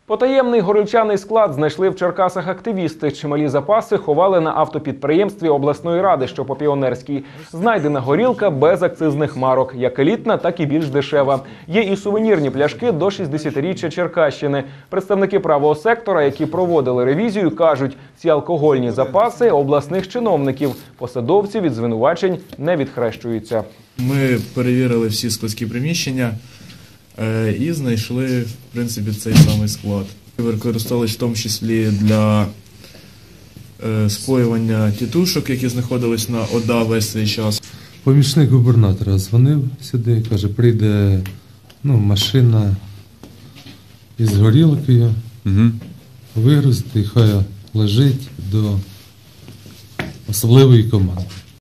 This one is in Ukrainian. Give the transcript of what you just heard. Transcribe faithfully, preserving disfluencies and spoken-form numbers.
Потаємний горілчаний склад знайшли в Черкасах активісти. Чималі запаси ховали на автопідприємстві обласної ради, що по Піонерській. Знайдена горілка без акцизних марок. Як елітна, так і більш дешева. Є і сувенірні пляшки до шістдесятиріччя Черкащини. Представники правого сектора, які проводили ревізію, кажуть, ці алкогольні запаси обласних чиновників. Посадовці від звинувачень не відхрещуються. Ми перевірили всі складські приміщення і знайшли, в принципі, цей самий склад. Використовувалися в тому числі для споювання тітушок, які знаходились на ОДА весь цей час. Помічник губернатора дзвонив сюди, каже, прийде ну, машина із горілкою, угу. вигрузити, хай лежить до особливої команди.